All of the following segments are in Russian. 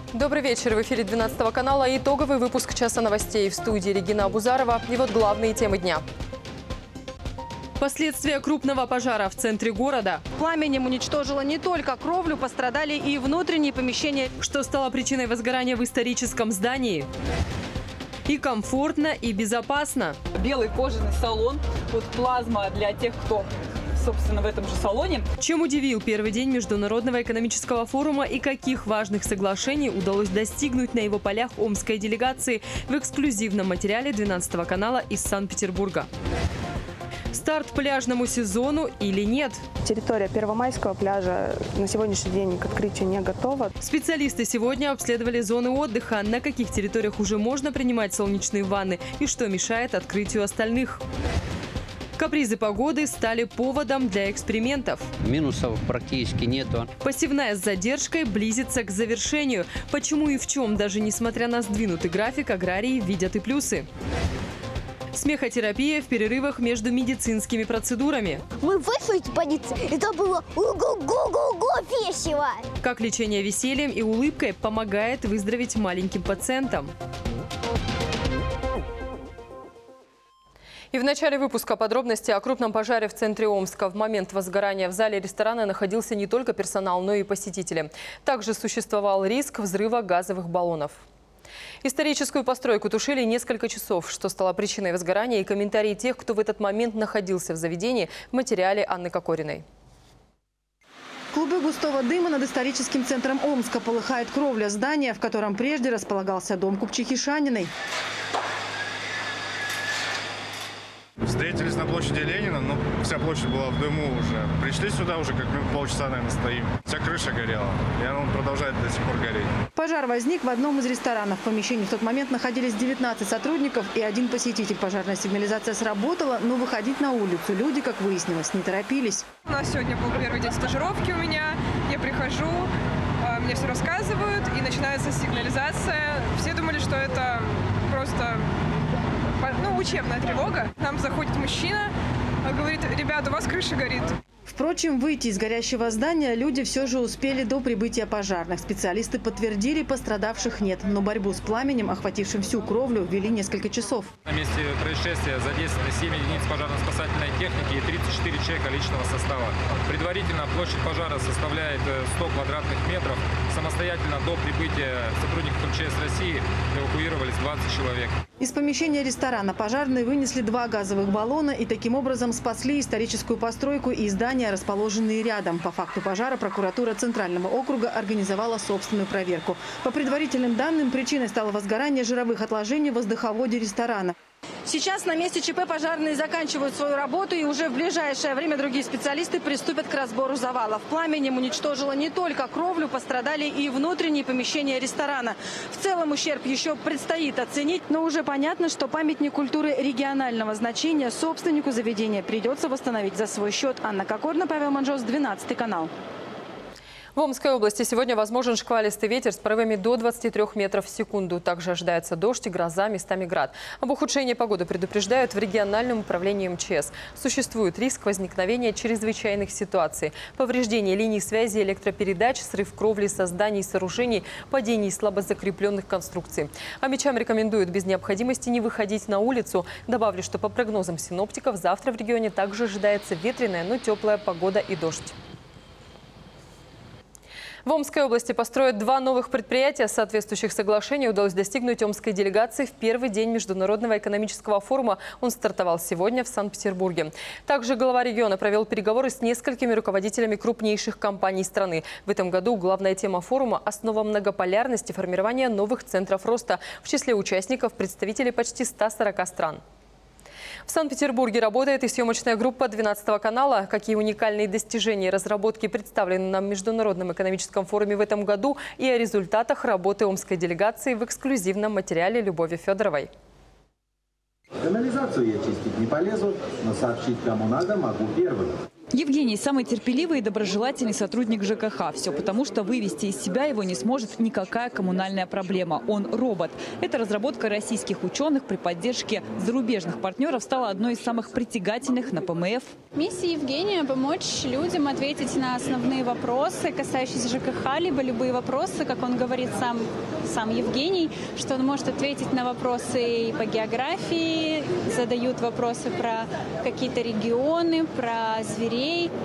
Добрый вечер. В эфире 12 канала итоговый выпуск «Часа новостей». В студии Регина Абузарова. И вот главные темы дня. Последствия крупного пожара в центре города. Пламенем уничтожило не только кровлю, пострадали и внутренние помещения. Что стало причиной возгорания в историческом здании? И комфортно, и безопасно. Белый кожаный салон, вот плазма для тех, кто, собственно, в этом же салоне. Чем удивил первый день Международного экономического форума и каких важных соглашений удалось достигнуть на его полях омской делегации в эксклюзивном материале 12 канала из Санкт-Петербурга. Старт пляжному сезону или нет? Территория Первомайского пляжа на сегодняшний день к открытию не готова. Специалисты сегодня обследовали зоны отдыха, на каких территориях уже можно принимать солнечные ванны и что мешает открытию остальных. Капризы погоды стали поводом для экспериментов. Минусов практически нету. Посевная с задержкой близится к завершению. Почему и в чем, даже несмотря на сдвинутый график, аграрии видят и плюсы. Смехотерапия в перерывах между медицинскими процедурами. Мы вышли из больницы, это было ого-го-го-го весело. Как лечение весельем и улыбкой помогает выздороветь маленьким пациентам. И в начале выпуска подробности о крупном пожаре в центре Омска. В момент возгорания в зале ресторана находился не только персонал, но и посетители. Также существовал риск взрыва газовых баллонов. Историческую постройку тушили несколько часов, что стало причиной возгорания, и комментарии тех, кто в этот момент находился в заведении, в материале Анны Кокориной. Клубы густого дыма над историческим центром Омска. Полыхает кровля здания, в котором прежде располагался дом купчихи Шаниной. Встретились на площади Ленина, но вся площадь была в дыму уже. Пришли сюда уже как минут полчаса, наверное, стоим. Вся крыша горела, и она продолжает до сих пор гореть. Пожар возник в одном из ресторанов. В помещении в тот момент находились 19 сотрудников и один посетитель. Пожарная сигнализация сработала, но выходить на улицу люди, как выяснилось, не торопились. У нас сегодня был первый день стажировки у меня. Я прихожу, мне все рассказывают, и начинается сигнализация. Все думали, что это просто... учебная тревога. Нам заходит мужчина, говорит: ребята, у вас крыша горит. Впрочем, выйти из горящего здания люди все же успели до прибытия пожарных. Специалисты подтвердили, пострадавших нет. Но борьбу с пламенем, охватившим всю кровлю, вели несколько часов. На месте происшествия задействованы 7 единиц пожарно-спасательной техники и 34 человека личного состава. Предварительно площадь пожара составляет 100 квадратных метров. Самостоятельно до прибытия сотрудников МЧС России эвакуировались 20 человек. Из помещения ресторана пожарные вынесли 2 газовых баллона и таким образом спасли историческую постройку и здания, расположенные рядом. По факту пожара прокуратура Центрального округа организовала собственную проверку. По предварительным данным, причиной стало возгорание жировых отложений в воздуховоде ресторана. Сейчас на месте ЧП пожарные заканчивают свою работу, и уже в ближайшее время другие специалисты приступят к разбору завалов. Пламенем уничтожило не только кровлю, пострадали и внутренние помещения ресторана. В целом ущерб еще предстоит оценить, но уже понятно, что памятник культуры регионального значения собственнику заведения придется восстановить за свой счет. Анна Кокорина, Павел Манжос, 12 канал. В Омской области сегодня возможен шквалистый ветер с порывами до 23 метров в секунду. Также ожидается дождь и гроза, местами град. Об ухудшении погоды предупреждают в региональном управлении МЧС. Существует риск возникновения чрезвычайных ситуаций. Повреждение линий связи, электропередач, срыв кровли со зданий и сооружений, падений слабо закрепленных конструкций. Омичам рекомендуют без необходимости не выходить на улицу. Добавлю, что по прогнозам синоптиков завтра в регионе также ожидается ветреная, но теплая погода и дождь. В Омской области построят 2 новых предприятия. Соответствующих соглашений удалось достигнуть омской делегации в первый день Международного экономического форума. Он стартовал сегодня в Санкт-Петербурге. Также глава региона провел переговоры с несколькими руководителями крупнейших компаний страны. В этом году главная тема форума – основа многополярности формирования новых центров роста. В числе участников представители почти 140 стран. В Санкт-Петербурге работает и съемочная группа 12 канала. Какие уникальные достижения и разработки представлены на Международном экономическом форуме в этом году и о результатах работы омской делегации в эксклюзивном материале Любови Федоровой. Канализацию я чистить не полезу, но сообщить кому надо могу первым. Евгений – самый терпеливый и доброжелательный сотрудник ЖКХ. Все потому, что вывести из себя его не сможет никакая коммунальная проблема. Он робот. Эта разработка российских ученых при поддержке зарубежных партнеров стала одной из самых притягательных на ПМФ. Миссия Евгения – помочь людям ответить на основные вопросы, касающиеся ЖКХ, либо любые вопросы, как он говорит сам Евгений, что он может ответить на вопросы и по географии, задают вопросы про какие-то регионы, про зверей.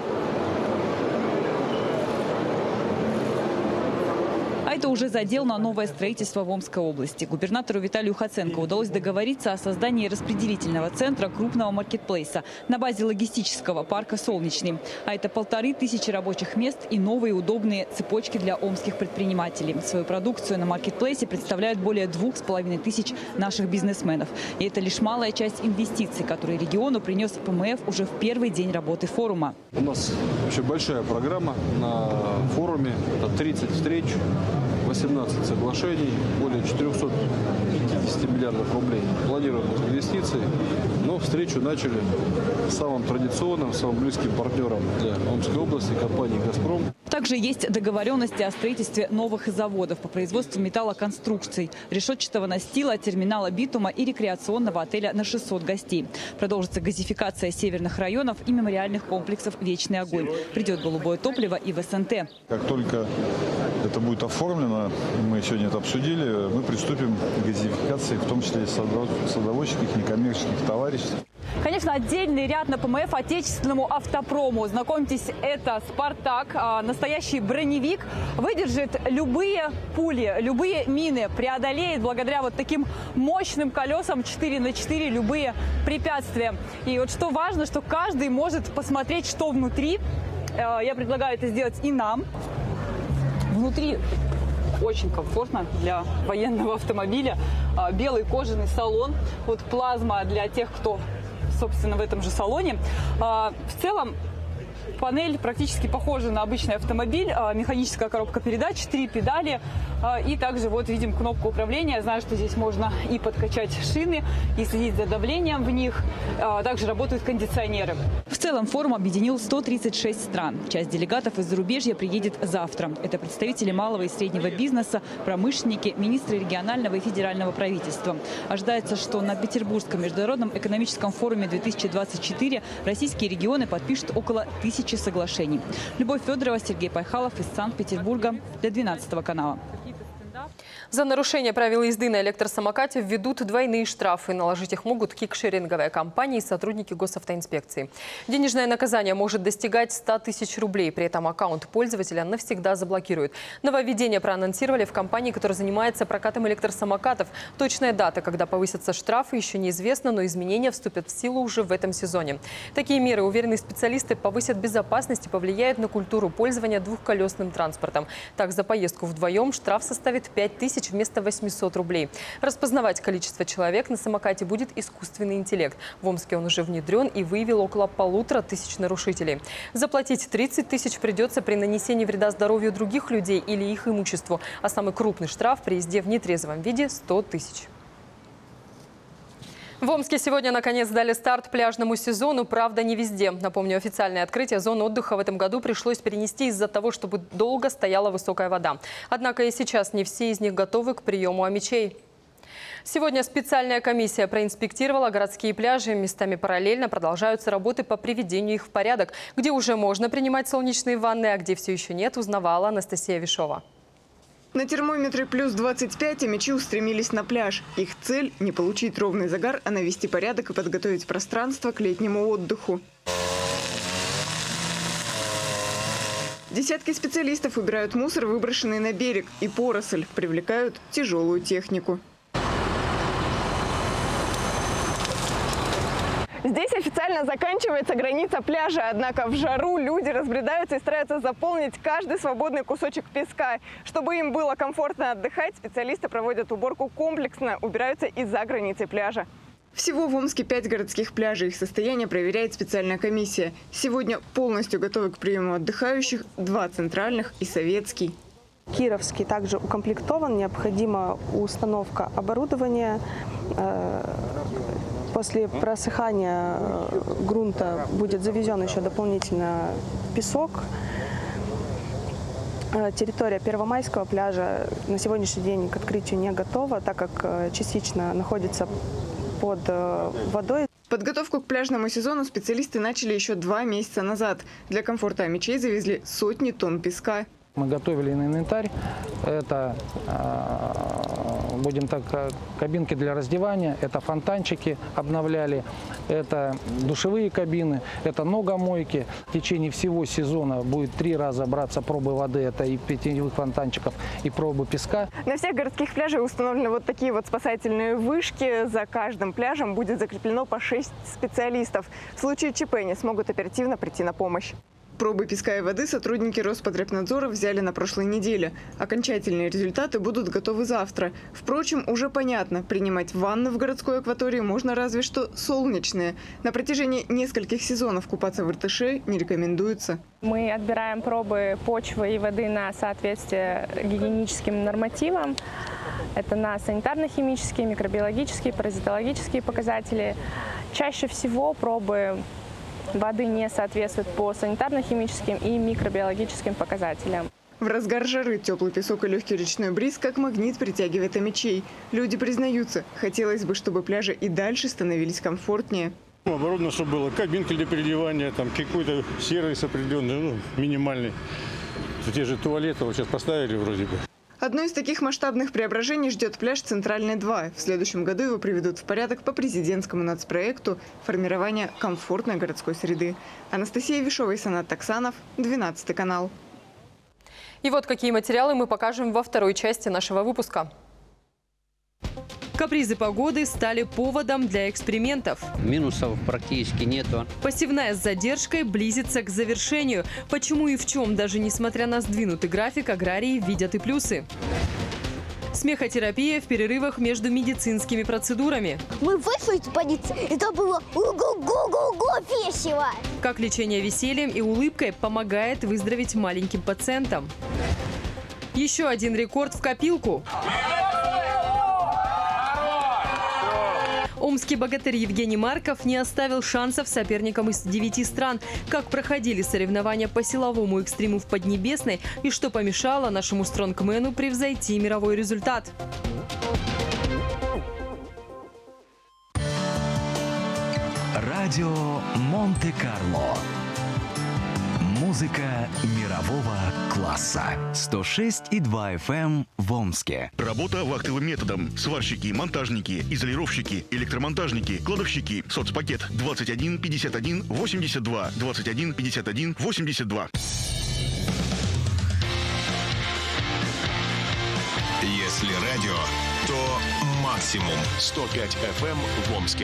А это уже задел на новое строительство в Омской области. Губернатору Виталию Хоценко удалось договориться о создании распределительного центра крупного маркетплейса на базе логистического парка «Солнечный». А это 1500 рабочих мест и новые удобные цепочки для омских предпринимателей. Свою продукцию на маркетплейсе представляют более 2500 наших бизнесменов. И это лишь малая часть инвестиций, которые региону принес ПМФ уже в первый день работы форума. У нас вообще большая программа на форуме. Это 30 встреч, 18 соглашений, более 450 миллиардов рублей планируемых инвестиций. Но встречу начали с самым традиционным, самым близким партнером для Омской области, компанией «Газпром». Также есть договоренности о строительстве новых заводов по производству металлоконструкций, решетчатого настила, терминала битума и рекреационного отеля на 600 гостей. Продолжится газификация северных районов и мемориальных комплексов «Вечный огонь». Придет голубое топливо и в СНТ. Как только это будет оформлено, мы сегодня это обсудили, мы приступим к газификации, в том числе садоводческих, некоммерческих товариществ. Конечно, отдельный ряд на ПМФ отечественному автопрому. Знакомьтесь, это «Спартак», настоящий броневик. Выдержит любые пули, любые мины, преодолеет благодаря вот таким мощным колесам 4×4 любые препятствия. И вот что важно, что каждый может посмотреть, что внутри. Я предлагаю это сделать и нам. Внутри очень комфортно для военного автомобиля. Белый кожаный салон, вот плазма для тех, кто, собственно, в этом же салоне. В целом панель практически похожа на обычный автомобиль. Механическая коробка передач, 3 педали. И также вот видим кнопку управления. Знаю, что здесь можно и подкачать шины, и следить за давлением в них. Также работают кондиционеры. В целом форум объединил 136 стран. Часть делегатов из зарубежья приедет завтра. Это представители малого и среднего бизнеса, промышленники, министры регионального и федерального правительства. Ожидается, что на Петербургском международном экономическом форуме 2024 российские регионы подпишут около 1000 соглашений. Любовь Федорова, Сергей Пайхалов из Санкт-Петербурга для 12 канала. За нарушение правил езды на электросамокате введут двойные штрафы. Наложить их могут кикшеринговая компания и сотрудники госавтоинспекции. Денежное наказание может достигать 100 тысяч рублей. При этом аккаунт пользователя навсегда заблокируют. Нововведение проанонсировали в компании, которая занимается прокатом электросамокатов. Точная дата, когда повысятся штрафы, еще неизвестна, но изменения вступят в силу уже в этом сезоне. Такие меры, уверенные специалисты, повысят безопасность и повлияют на культуру пользования двухколесным транспортом. Так, за поездку вдвоем штраф составит 5000 вместо 800 рублей. Распознавать количество человек на самокате будет искусственный интеллект. В Омске он уже внедрен и выявил около 1500 нарушителей. Заплатить 30 тысяч придется при нанесении вреда здоровью других людей или их имуществу. А самый крупный штраф при езде в нетрезвом виде – 100 тысяч. В Омске сегодня наконец дали старт пляжному сезону, правда не везде. Напомню, официальное открытие зон отдыха в этом году пришлось перенести из-за того, чтобы долго стояла высокая вода. Однако и сейчас не все из них готовы к приему омичей. Сегодня специальная комиссия проинспектировала городские пляжи. Местами параллельно продолжаются работы по приведению их в порядок. Где уже можно принимать солнечные ванны, а где все еще нет, узнавала Анастасия Вишова. На термометре плюс 25 омичи устремились на пляж. Их цель – не получить ровный загар, а навести порядок и подготовить пространство к летнему отдыху. Десятки специалистов убирают мусор, выброшенный на берег, и поросль, привлекают тяжелую технику. Здесь официально заканчивается граница пляжа, однако в жару люди разбредаются и стараются заполнить каждый свободный кусочек песка. Чтобы им было комфортно отдыхать, специалисты проводят уборку комплексно, убираются и за границей пляжа. Всего в Омске 5 городских пляжей. Их состояние проверяет специальная комиссия. Сегодня полностью готовы к приему отдыхающих 2 центральных и советский. Кировский также укомплектован, необходима установка оборудования, После просыхания грунта будет завезен еще дополнительно песок. Территория Первомайского пляжа на сегодняшний день к открытию не готова, так как частично находится под водой. Подготовку к пляжному сезону специалисты начали еще 2 месяца назад. Для комфорта мечей завезли сотни тонн песка. Мы готовили инвентарь. Это, будем так, кабинки для раздевания, это фонтанчики обновляли, это душевые кабины, это ногомойки. В течение всего сезона будет 3 раза браться пробы воды, это и питьевых фонтанчиков, и пробы песка. На всех городских пляжах установлены вот такие вот спасательные вышки. За каждым пляжем будет закреплено по 6 специалистов. В случае ЧП они смогут оперативно прийти на помощь. Пробы песка и воды сотрудники Роспотребнадзора взяли на прошлой неделе. Окончательные результаты будут готовы завтра. Впрочем, уже понятно, принимать ванны в городской акватории можно разве что солнечные. На протяжении нескольких сезонов купаться в Иртыше не рекомендуется. Мы отбираем пробы почвы и воды на соответствие гигиеническим нормативам. Это на санитарно-химические, микробиологические, паразитологические показатели. Чаще всего пробы воды не соответствуют по санитарно-химическим и микробиологическим показателям. В разгар жары теплый песок и легкий речной бриз как магнит притягивает мечей. Люди признаются, хотелось бы, чтобы пляжи и дальше становились комфортнее. Оборудовано, чтобы было кабинка для переодевания, там какой-то сервис определенный, минимальный. Те же туалеты вот сейчас поставили вроде бы. Одно из таких масштабных преображений ждет пляж «Центральный 2». В следующем году его приведут в порядок по президентскому нацпроекту формирования комфортной городской среды. Анастасия Вишова и Санат Таксанов, 12 канал. И вот какие материалы мы покажем во второй части нашего выпуска. Капризы погоды стали поводом для экспериментов. Минусов практически нету. Посевная с задержкой близится к завершению. Почему и в чем, даже несмотря на сдвинутый график, аграрии видят и плюсы. Смехотерапия в перерывах между медицинскими процедурами. Мы вышли из больницы, это было ого-го-го-го весело. Как лечение весельем и улыбкой помогает выздороветь маленьким пациентам. Еще один рекорд в копилку. Омский богатырь Евгений Марков не оставил шансов соперникам из 9 стран. Как проходили соревнования по силовому экстриму в Поднебесной и что помешало нашему стронгмену превзойти мировой результат. Радио Монте-Карло. Музыка мирового класса. 106,2 FM в Омске. Работа вахтовым методом. Сварщики, монтажники, изолировщики, электромонтажники, кладовщики. Соцпакет 21 51 82 21 51 82. Если радио, то максимум 105 FM в Омске.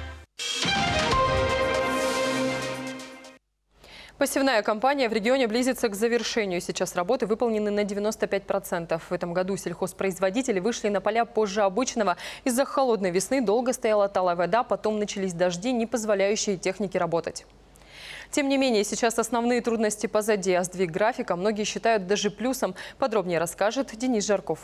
Посевная кампания в регионе близится к завершению. Сейчас работы выполнены на 95%. В этом году сельхозпроизводители вышли на поля позже обычного. Из-за холодной весны долго стояла талая вода, потом начались дожди, не позволяющие технике работать. Тем не менее, сейчас основные трудности позади, а сдвиг графика многие считают даже плюсом. Подробнее расскажет Денис Жарков.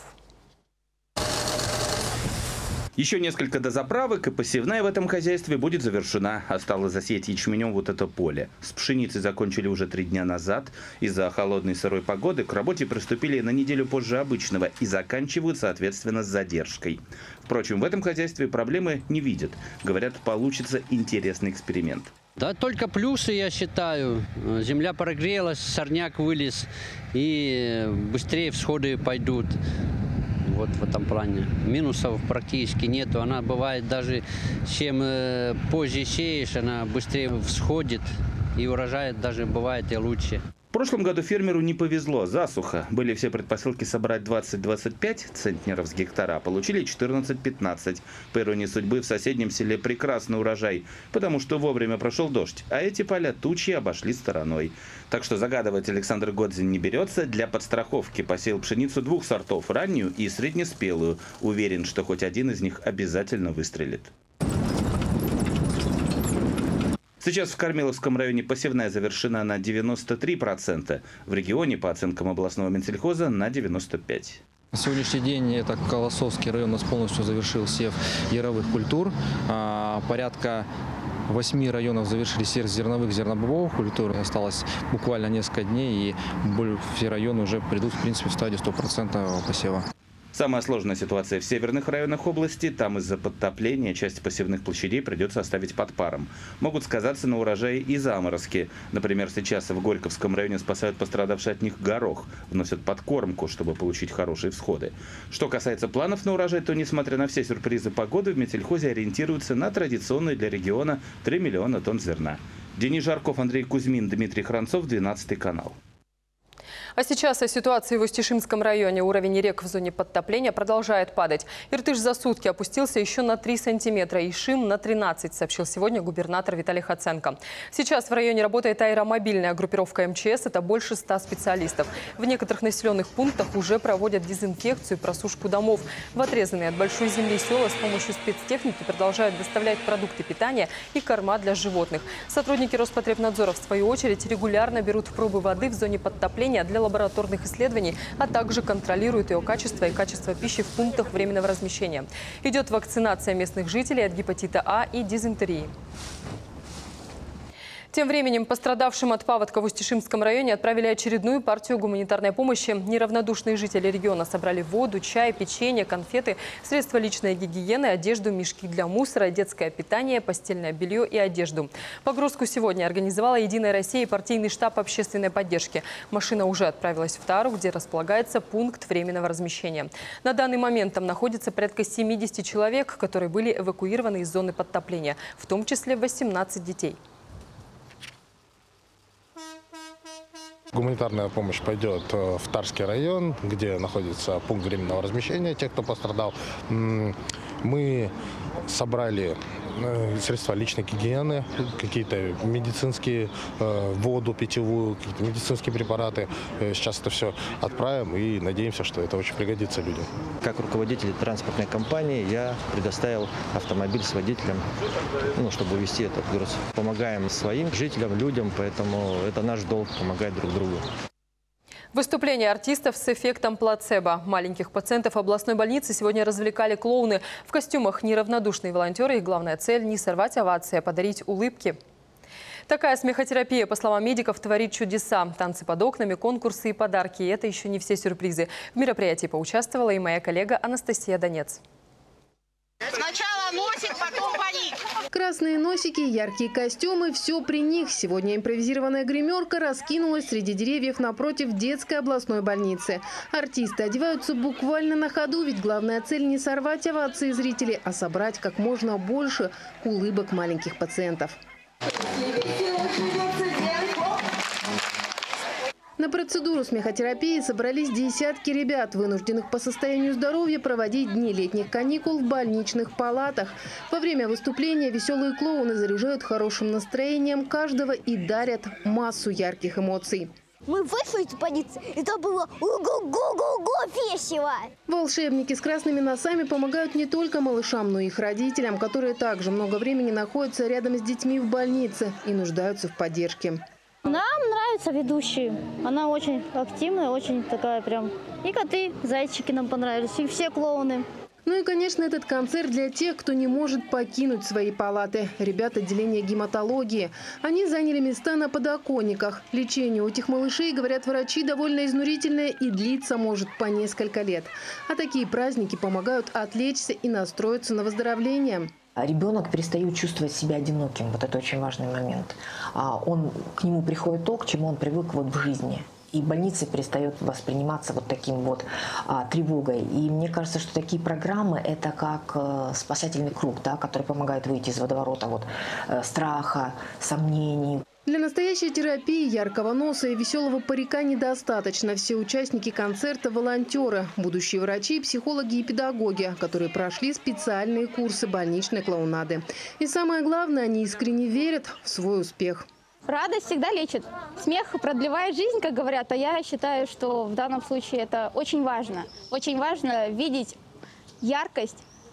Еще несколько дозаправок, и посевная в этом хозяйстве будет завершена. Осталось засеять ячменем вот это поле. С пшеницей закончили уже 3 дня назад. Из-за холодной сырой погоды к работе приступили на неделю позже обычного и заканчивают, соответственно, с задержкой. Впрочем, в этом хозяйстве проблемы не видят. Говорят, получится интересный эксперимент. Да, только плюсы, я считаю. Земля прогрелась, сорняк вылез, и быстрее всходы пойдут. Вот в этом плане. Минусов практически нету. Она бывает даже, чем позже сеешь, она быстрее всходит, и урожай даже бывает и лучше. В прошлом году фермеру не повезло. Засуха. Были все предпосылки собрать 20-25 центнеров с гектара, а получили 14-15. По иронии судьбы, в соседнем селе прекрасный урожай, потому что вовремя прошел дождь, а эти поля тучи обошли стороной. Так что загадывать Александр Годзин не берется. Для подстраховки посеял пшеницу 2 сортов, раннюю и среднеспелую. Уверен, что хоть один из них обязательно выстрелит. Сейчас в Кормиловском районе посевная завершена на 93%. В регионе, по оценкам областного Минсельхоза, на 95%. На сегодняшний день это Колосовский район у нас полностью завершил сев яровых культур. Порядка 8 районов завершили сев зерновых, зернобобовых культур. Осталось буквально несколько дней, и все районы уже придут, в принципе, в стадию 100% посева. Самая сложная ситуация в северных районах области. Там из-за подтопления часть посевных площадей придется оставить под паром. Могут сказаться на урожае и заморозки. Например, сейчас в Горьковском районе спасают пострадавший от них горох. Вносят подкормку, чтобы получить хорошие всходы. Что касается планов на урожай, то, несмотря на все сюрпризы погоды, в Метельхозе ориентируются на традиционные для региона 3 миллиона тонн зерна. Денис Жарков, Андрей Кузьмин, Дмитрий Хранцов, 12 канал. А сейчас о ситуации в Устюшинском районе. Уровень рек в зоне подтопления продолжает падать. Иртыш за сутки опустился еще на 3 сантиметра, Ишим на 13, сообщил сегодня губернатор Виталий Хаценко. Сейчас в районе работает аэромобильная группировка МЧС. Это больше 100 специалистов. В некоторых населенных пунктах уже проводят дезинфекцию и просушку домов. В отрезанные от большой земли села с помощью спецтехники продолжают доставлять продукты питания и корма для животных. Сотрудники Роспотребнадзора, в свою очередь, регулярно берут пробы воды в зоне подтопления для лабораторных исследований, а также контролируют ее качество и качество пищи в пунктах временного размещения. Идет вакцинация местных жителей от гепатита А и дизентерии. Тем временем пострадавшим от паводка в Устюшинском районе отправили очередную партию гуманитарной помощи. Неравнодушные жители региона собрали воду, чай, печенье, конфеты, средства личной гигиены, одежду, мешки для мусора, детское питание, постельное белье и одежду. Погрузку сегодня организовала «Единая Россия» и партийный штаб общественной поддержки. Машина уже отправилась в Тару, где располагается пункт временного размещения. На данный момент там находится порядка 70 человек, которые были эвакуированы из зоны подтопления, в том числе 18 детей. Гуманитарная помощь пойдет в Тарский район, где находится пункт временного размещения тех, кто пострадал. Мы собрали средства личной гигиены, какие-то медицинские, воду питьевую, какие-то медицинские препараты. Сейчас это все отправим и надеемся, что это очень пригодится людям. Как руководитель транспортной компании я предоставил автомобиль с водителем, чтобы увезти этот груз. Помогаем своим жителям, людям, поэтому это наш долг помогать друг другу. Выступление артистов с эффектом плацебо. Маленьких пациентов областной больницы сегодня развлекали клоуны. В костюмах неравнодушные волонтеры. Их главная цель – не сорвать овации, а подарить улыбки. Такая смехотерапия, по словам медиков, творит чудеса. Танцы под окнами, конкурсы и подарки. И это еще не все сюрпризы. В мероприятии поучаствовала и моя коллега Анастасия Донец. Сначала носик, потом парик. Красные носики, яркие костюмы – все при них. Сегодня импровизированная гримерка раскинулась среди деревьев напротив детской областной больницы. Артисты одеваются буквально на ходу, ведь главная цель – не сорвать овации зрителей, а собрать как можно больше улыбок маленьких пациентов. На процедуру смехотерапии собрались десятки ребят, вынужденных по состоянию здоровья проводить дни летних каникул в больничных палатах. Во время выступления веселые клоуны заряжают хорошим настроением каждого и дарят массу ярких эмоций. Мы вышли из больницы, и это было ого-го-го-го весело. Волшебники с красными носами помогают не только малышам, но и их родителям, которые также много времени находятся рядом с детьми в больнице и нуждаются в поддержке. Нам нравится ведущая. Она очень активная, очень такая прям. И коты, зайчики нам понравились, и все клоуны. Ну и, конечно, этот концерт для тех, кто не может покинуть свои палаты. Ребята отделения гематологии. Они заняли места на подоконниках. Лечение у этих малышей, говорят врачи, довольно изнурительное и длится может по несколько лет. А такие праздники помогают отвлечься и настроиться на выздоровление. Ребенок перестает чувствовать себя одиноким. Вот это очень важный момент. К нему приходит то, к чему он привык в жизни. И больница перестает восприниматься вот таким вот тревогой. И мне кажется, что такие программы – это как спасательный круг, да, который помогает выйти из водоворота страха, сомнений. Для настоящей терапии яркого носа и веселого парика недостаточно. Все участники концерта – волонтеры, будущие врачи, психологи и педагоги, которые прошли специальные курсы больничной клоунады. И самое главное, они искренне верят в свой успех. Радость всегда лечит. Смех продлевает жизнь, как говорят. А я считаю, что в данном случае это очень важно. Очень важно видеть яркость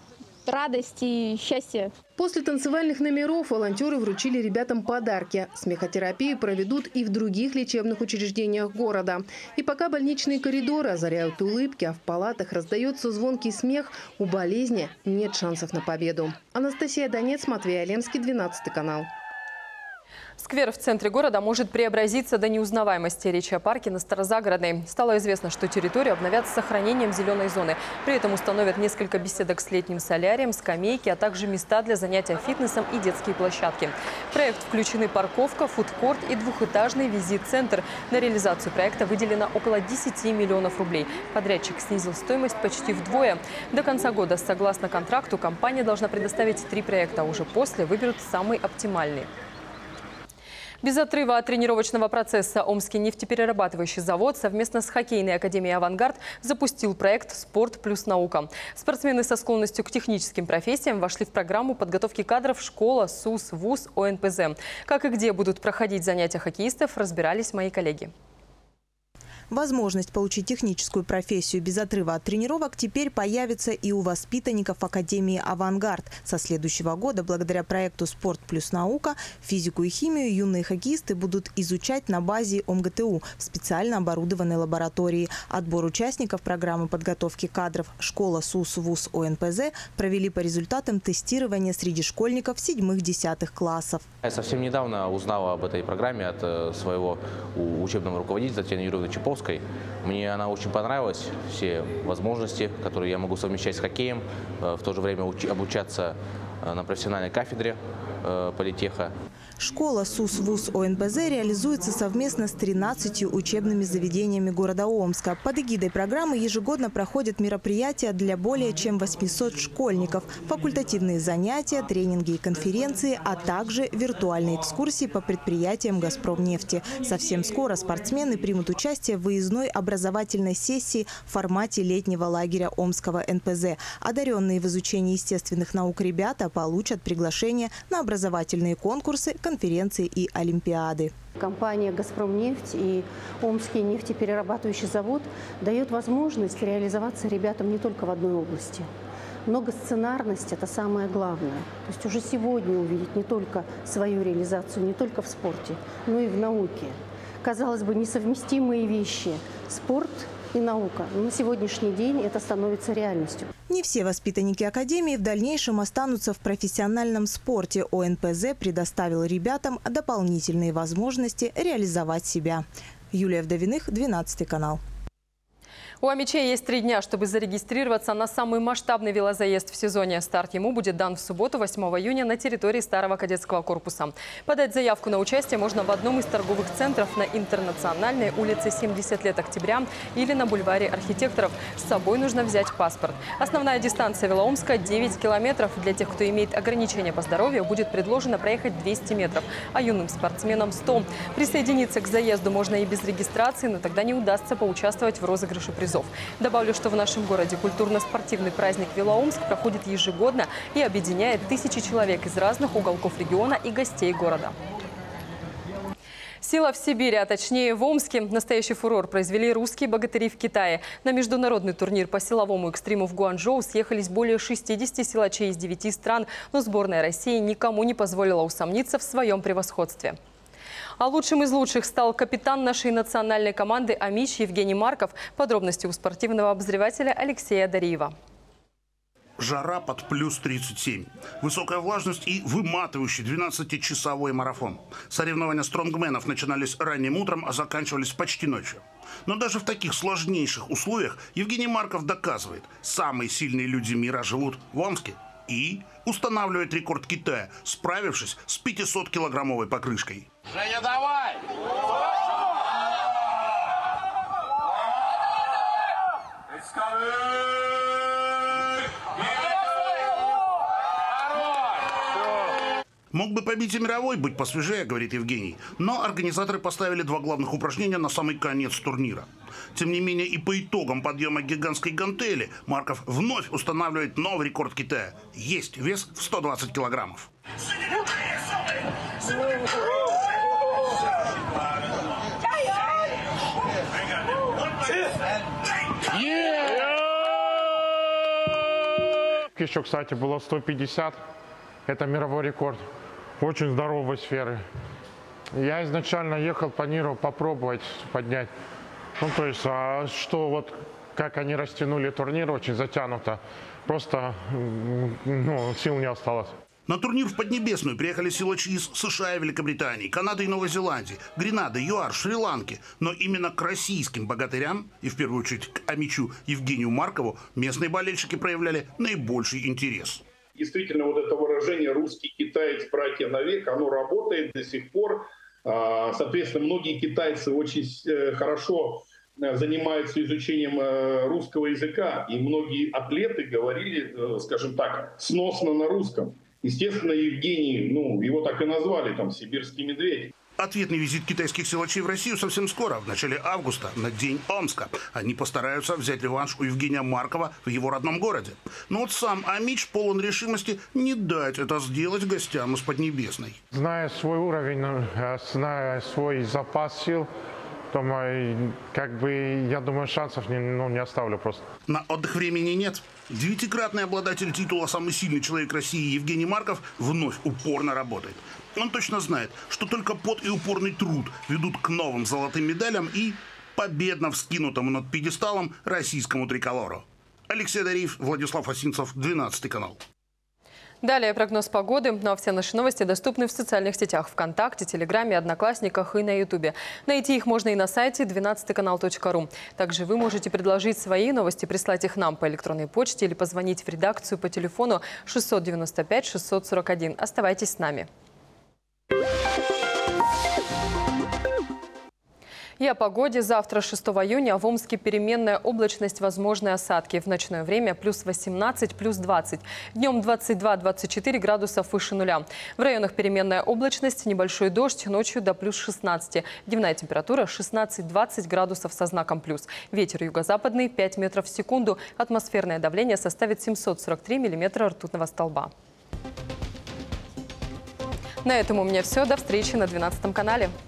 радость и счастье. После танцевальных номеров волонтеры вручили ребятам подарки. Смехотерапию проведут и в других лечебных учреждениях города. И пока больничные коридоры озаряют улыбки, а в палатах раздается звонкий смех, у болезни нет шансов на победу. Анастасия Донец, Матвей Алемский, 12 канал. Сквер в центре города может преобразиться до неузнаваемости. Речь о парке на Старозагородной. Стало известно, что территорию обновят с сохранением зеленой зоны. При этом установят несколько беседок с летним солярием, скамейки, а также места для занятия фитнесом и детские площадки. В проект включены парковка, фудкорт и двухэтажный визит-центр. На реализацию проекта выделено около 10 миллионов рублей. Подрядчик снизил стоимость почти вдвое. До конца года, согласно контракту, компания должна предоставить 3 проекта, а уже после выберут самый оптимальный. Без отрыва от тренировочного процесса Омский нефтеперерабатывающий завод совместно с хоккейной академией «Авангард» запустил проект «Спорт плюс наука». Спортсмены со склонностью к техническим профессиям вошли в программу подготовки кадров школа, СУС, ВУЗ, ОНПЗ. Как и где будут проходить занятия хоккеистов, разбирались мои коллеги. Возможность получить техническую профессию без отрыва от тренировок теперь появится и у воспитанников Академии «Авангард». Со следующего года, благодаря проекту «Спорт плюс наука», физику и химию юные хоккеисты будут изучать на базе ОМГТУ в специально оборудованной лаборатории. Отбор участников программы подготовки кадров «Школа, СУС, ВУЗ, ОНПЗ» провели по результатам тестирования среди школьников 7-10 классов. Я совсем недавно узнала об этой программе от своего учебного руководителя Татьяны Юрьевны Чаповской. Мне она очень понравилась, все возможности, которые я могу совмещать с хоккеем, в то же время обучаться на профессиональной кафедре политеха. Школа, СУС, ВУЗ, ОНПЗ реализуется совместно с 13 учебными заведениями города Омска. Под эгидой программы ежегодно проходят мероприятия для более чем 800 школьников, факультативные занятия, тренинги и конференции, а также виртуальные экскурсии по предприятиям «Газпромнефти». Совсем скоро спортсмены примут участие в выездной образовательной сессии в формате летнего лагеря Омского НПЗ. Одаренные в изучении естественных наук ребята получат приглашение на образовательные конкурсы, конференции и олимпиады. Компания «Газпромнефть» и Омский нефтеперерабатывающий завод дают возможность реализоваться ребятам не только в одной области. Многосценарность – это самое главное. То есть уже сегодня увидеть не только свою реализацию, не только в спорте, но и в науке. Казалось бы, несовместимые вещи – спорт и наука. Но на сегодняшний день это становится реальностью. Не все воспитанники Академии в дальнейшем останутся в профессиональном спорте. ОНПЗ предоставил ребятам дополнительные возможности реализовать себя. Юлия Вдовиных, 12 канал. У амичей есть 3 дня, чтобы зарегистрироваться на самый масштабный велозаезд в сезоне. Старт ему будет дан в субботу, 8 июня, на территории старого кадетского корпуса. Подать заявку на участие можно в одном из торговых центров на Интернациональной, улице 70 лет октября или на бульваре архитекторов. С собой нужно взять паспорт. Основная дистанция Велоомска – 9 километров. Для тех, кто имеет ограничения по здоровью, будет предложено проехать 200 метров, а юным спортсменам – 100. Присоединиться к заезду можно и без регистрации, но тогда не удастся поучаствовать в розыгрыше призов. Добавлю, что в нашем городе культурно-спортивный праздник «Велоомск» проходит ежегодно и объединяет тысячи человек из разных уголков региона и гостей города. Сила в Сибири, а точнее в Омске. Настоящий фурор произвели русские богатыри в Китае. На международный турнир по силовому экстриму в Гуанчжоу съехались более 60 силачей из 9 стран, но сборная России никому не позволила усомниться в своем превосходстве. А лучшим из лучших стал капитан нашей национальной команды «Амич» Евгений Марков. Подробности у спортивного обозревателя Алексея Дариева. Жара под плюс 37. Высокая влажность и выматывающий 12-часовой марафон. Соревнования стронгменов начинались ранним утром, а заканчивались почти ночью. Но даже в таких сложнейших условиях Евгений Марков доказывает, самые сильные люди мира живут в Омске. И устанавливает рекорд Китая, справившись с 500-килограммовой покрышкой. Женя, давай! Мог бы побить и мировой, быть посвежее, говорит Евгений. Но организаторы поставили 2 главных упражнения на самый конец турнира. Тем не менее, и по итогам подъема гигантской гантели Марков вновь устанавливает новый рекорд Китая. Есть вес в 120 килограммов. Еще, кстати, было 150. Это мировой рекорд. Очень здоровой сферы. Я изначально ехал, планировал попробовать поднять. Ну, то есть, что вот, как они растянули турнир, очень затянуто. Просто, сил не осталось. На турнир в Поднебесную приехали силачи из США и Великобритании, Канады и Новой Зеландии, Гренады, ЮАР, Шри-Ланки. Но именно к российским богатырям, и в первую очередь к амичу Евгению Маркову, местные болельщики проявляли наибольший интерес. Действительно, вот это выражение «русский китаец, братья навек», оно работает до сих пор. Соответственно, многие китайцы очень хорошо занимаются изучением русского языка. И многие атлеты говорили, скажем так, сносно на русском. Естественно, Евгений, его так и назвали, там, сибирский медведь. Ответный визит китайских силачей в Россию совсем скоро, в начале августа, на День Омска. Они постараются взять реванш у Евгения Маркова в его родном городе. Но вот сам амич полон решимости не дать это сделать гостям из Поднебесной. Зная свой уровень, зная свой запас сил, то я думаю, шансов не оставлю просто. На отдых времени нет. Девятикратный обладатель титула «Самый сильный человек России» Евгений Марков вновь упорно работает. Он точно знает, что только пот и упорный труд ведут к новым золотым медалям и победно вскинутому над пьедесталом российскому триколору. Алексей Дариев, Владислав Осинцев, 12 канал. Далее прогноз погоды. Ну а все наши новости доступны в социальных сетях ВКонтакте, Телеграме, Одноклассниках и на Ютубе. Найти их можно и на сайте 12kanal.ru. Также вы можете предложить свои новости, прислать их нам по электронной почте или позвонить в редакцию по телефону 695 641. Оставайтесь с нами. И о погоде. Завтра, 6 июня, в Омске переменная облачность, возможные осадки. В ночное время плюс 18, плюс 20. Днем 22-24 градусов выше нуля. В районах переменная облачность, небольшой дождь, ночью до плюс 16. Дневная температура 16-20 градусов со знаком плюс. Ветер юго-западный 5 метров в секунду. Атмосферное давление составит 743 миллиметра ртутного столба. На этом у меня все. До встречи на 12 канале.